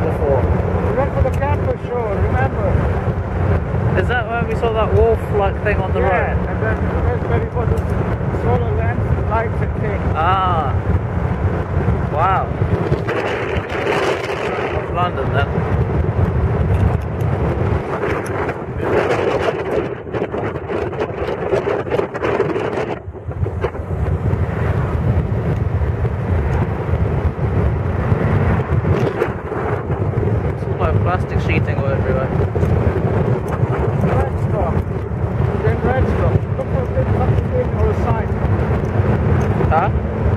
before. We went for the camper show, remember? Is that when we saw that wolf-like thing on the road? Yeah, and then that's where we got the solar lamps, lights and things. Ah. Wow. London then. It's all like plastic sheeting all everywhere. Red stuff. Then red stuff. Look for something big on the side. Huh?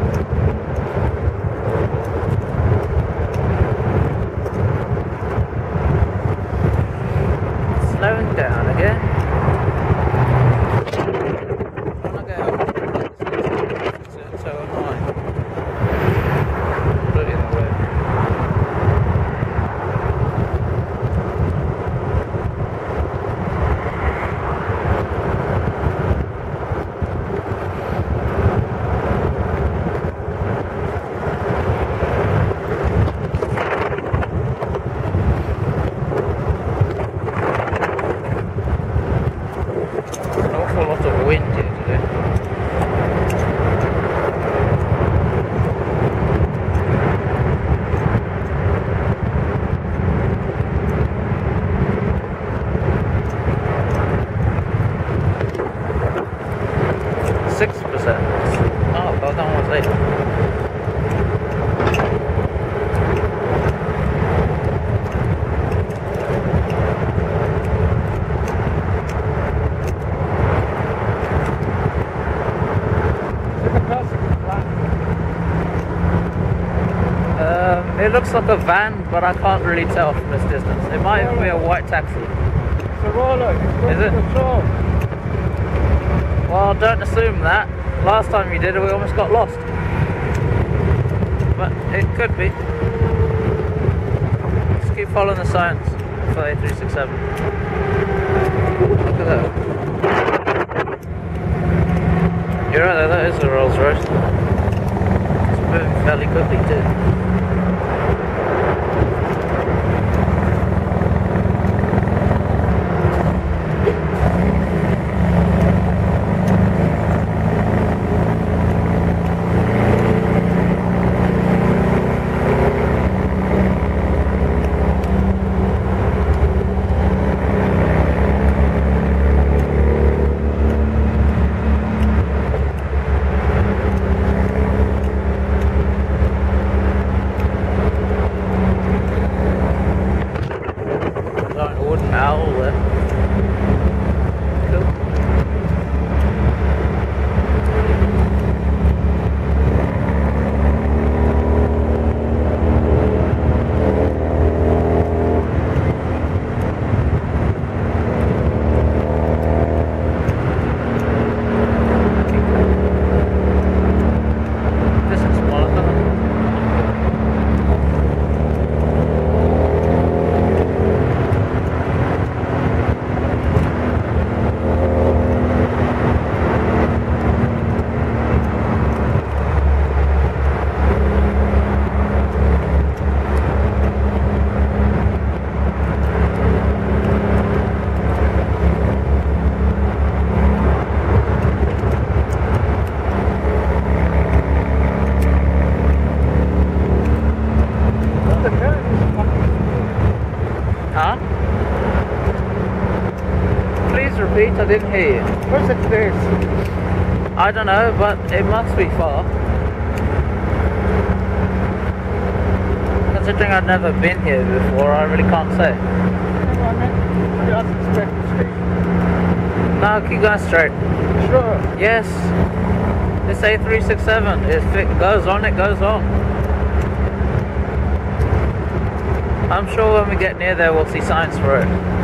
Slowing down again. It's so annoying. Put it in the way. An awful lot of wind here today. %6. Oh, well done, was it? It looks like a van, but I can't really tell from this distance. It might even be a white taxi. It's a roller. Is it? Well, don't assume that. Last time you did it, we almost got lost. But it could be. Just keep following the signs for A367. Look at that. You're right there, that is a Rolls Royce. It's moving fairly quickly too. Owl there. Cool. This is smaller than Huh? Please repeat, I didn't hear you. Where's it this? I don't know, but it must be far. Considering I've never been here before, I really can't say. No, keep going straight. Sure. Yes. This A367, if it goes on, it goes on. I'm sure when we get near there we'll see signs for it.